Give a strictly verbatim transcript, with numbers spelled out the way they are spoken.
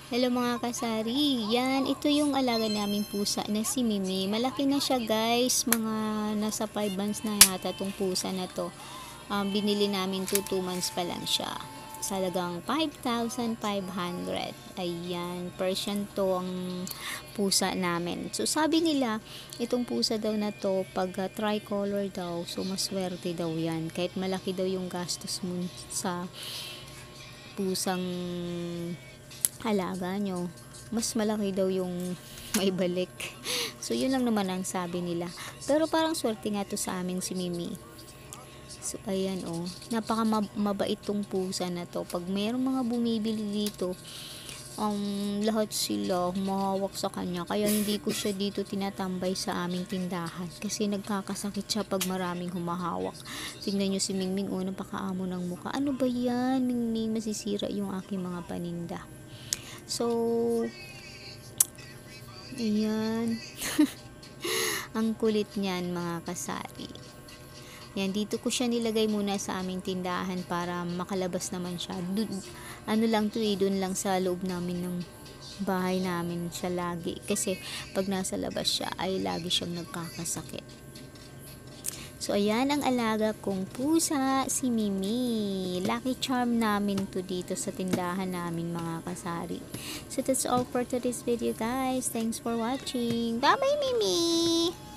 Hello mga kasari, yan, ito yung alaga naming pusa na si Mimi. Malaki na siya guys, mga nasa five months na yata tong pusa na to. Um, binili namin to two months pa lang siya. Sa halagang five thousand five hundred. Ayan, Persian to ang pusa namin. So sabi nila, itong pusa daw na to, pag uh, tricolor daw, so maswerte daw yan. Kahit malaki daw yung gastos mo sa pusang alaga nyo, mas malaki daw yung may balik. So yun lang naman ang sabi nila, pero parang swerte nga to sa amin si Mimi. So ayan, oh, napaka mabait tong pusa na to. Pag mayroong mga bumibili dito, um, lahat sila humahawak sa kanya, kaya hindi ko siya dito tinatambay sa aming tindahan kasi nagkakasakit siya pag maraming humahawak. Tingnan nyo si Mingming, oh, napakaamo ng mukha. Ano ba yan, Mingming, masisira yung aking mga paninda. So, ayan. Ang kulit niyan mga kasari. Yan, dito ko siya nilagay muna sa aming tindahan para makalabas naman siya. Dun, ano lang to eh, dun lang sa loob namin ng bahay namin siya lagi. Kasi pag nasa labas siya ay lagi siyang nagkakasakit. So, ayan ang alaga kong pusa, si Mimi. Lucky charm namin to dito sa tindahan namin mga kasari. So, that's all for today's video guys. Thanks for watching. Bye-bye, Mimi!